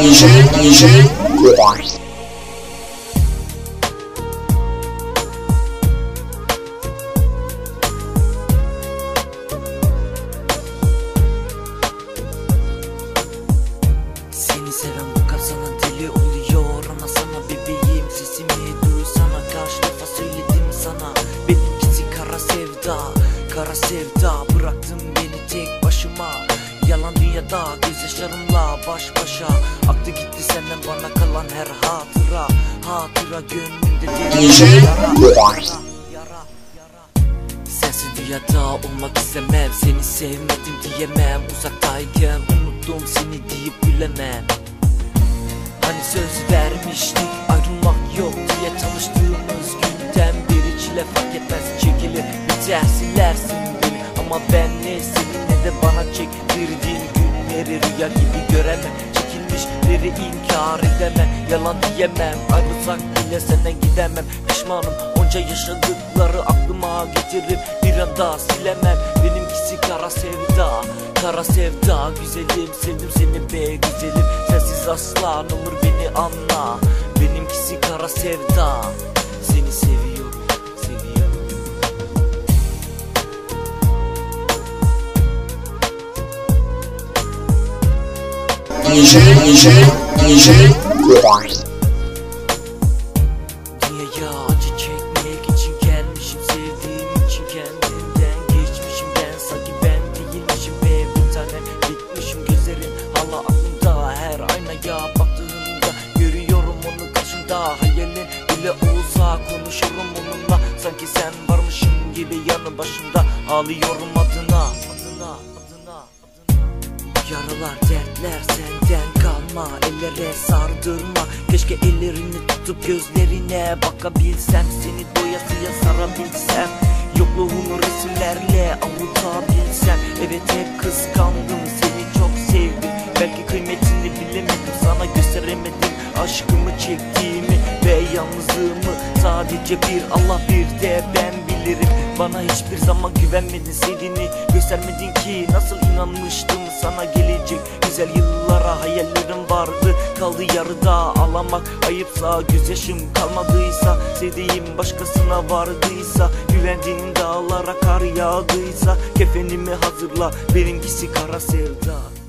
DJ Goy. Seni seven bu kalp sana deli oluyor. Ana sana bebeğim, sesimi duysana. Kaç defa söyledim sana, benimkisi kara sevda. Kara sevda, bıraktın beni tek başıma. Yalan dünyada gözyaşlarımla baş başa. Aktı gitti senden bana kalan her hatıra. Hatıra gönlümde DJ Goy. Sensiz dünyada olmak istemem. Seni sevmedim diyemem. Uzaktayken unuttum seni deyip gülemem. Hani söz vermiştik ayrılmak yok diye. Tanıştığımız günden beri çile fark etmez, çekilir biter silersin beni. Ama ben ne seni ne de bana çektirdiğin günleri rüya gibi göremem. Çekilmişleri inkar edemem, yalan diyemem. Ayrılsak bile senden gidemem. Pişmanım onca yaşadıkları aklıma getirip bir anda silemem. Benimkisi kara sevda, kara sevda. Güzelim sevdim seni be güzelim. Sensiz asla ne olur beni anla. Benimkisi kara sevda. Seni seviyorum, seviyorum. DJ Goy. Dünyaya acı çekmek için gelmişim, sevdiğim için kendimden geçmişim. Ben sanki ben değilmişim ve bir tane bitmişim. Gözlerin hala aklımda, her aynaya baktığımda görüyorum onu karşımda. Hayalin bile olsa konuşurum onunla, sanki sen varmışım gibi yanı başımda. Ağlıyorum adına. Yaralar dertler senden kalma, ellere sardırma. Keşke ellerini tutup gözlerine bakabilsem, seni doyasıya sarabilsem. Yokluğunu resimlerle avutabilsem. Evet hep kıskandım, seni çok sevdim. Belki kıymetini bilemedim, sana gösteremedim aşkımı çektiğimi ve yalnızlığımı. Sadece bir Allah bir de ben bilirim. Bana hiçbir zaman güvenmedin, sevdiğini göstermedin ki. Nasıl inanmıştım sana gelecek güzel yıllara. Hayallerim vardı kaldı yarıda. Ağlamak ayıpsa, gözyaşım kalmadıysa, sevdiğim başkasına vardıysa, güvendiğim dağlara kar yağdıysa, kefenimi hazırla benimkisi kara sevda.